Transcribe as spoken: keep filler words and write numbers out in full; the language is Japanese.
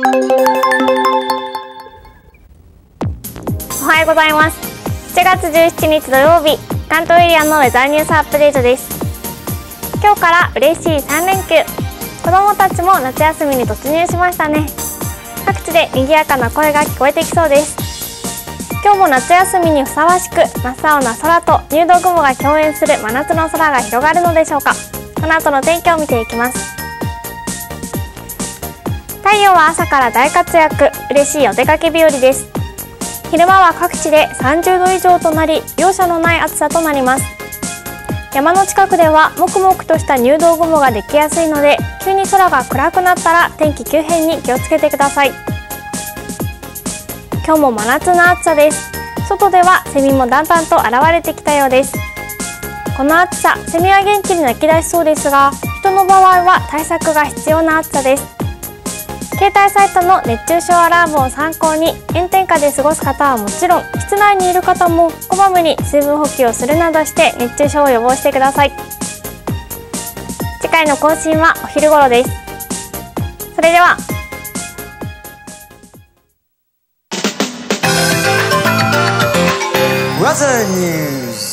おはようございます。しちがつじゅうしちにち土曜日、関東エリアのウェザーニュースアップデートです。今日から嬉しいさんれんきゅう、子どもたちも夏休みに突入しましたね。各地で賑やかな声が聞こえてきそうです。今日も夏休みにふさわしく真っ青な空と入道雲が共演する真夏の空が広がるのでしょうか。この後の天気を見ていきます。太陽は朝から大活躍、嬉しいお出かけ日和です。昼間は各地でさんじゅうど以上となり、容赦のない暑さとなります。山の近くではもくもくとした入道雲ができやすいので、急に空が暗くなったら天気急変に気をつけてください。今日も真夏の暑さです。外ではセミもだんだんと現れてきたようです。この暑さ、セミは元気に鳴き出しそうですが、人の場合は対策が必要な暑さです。携帯サイトの熱中症アラームを参考に炎天下で過ごす方はもちろん、室内にいる方もこまめに水分補給をするなどして熱中症を予防してください。次回の更新はお昼頃です。それでは。 ウェザーニュース